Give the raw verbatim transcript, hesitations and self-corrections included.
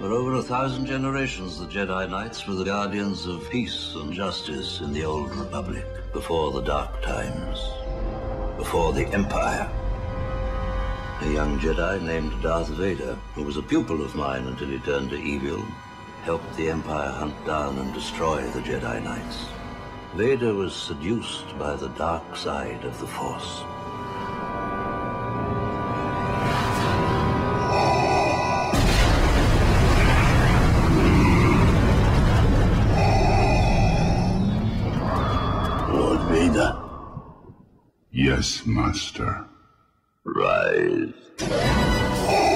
For over a thousand generations, the Jedi Knights were the guardians of peace and justice in the Old Republic, before the Dark Times, before the Empire. A young Jedi named Darth Vader, who was a pupil of mine until he turned to evil, helped the Empire hunt down and destroy the Jedi Knights. Vader was seduced by the dark side of the Force. Lord Vader? Yes, Master. Rise.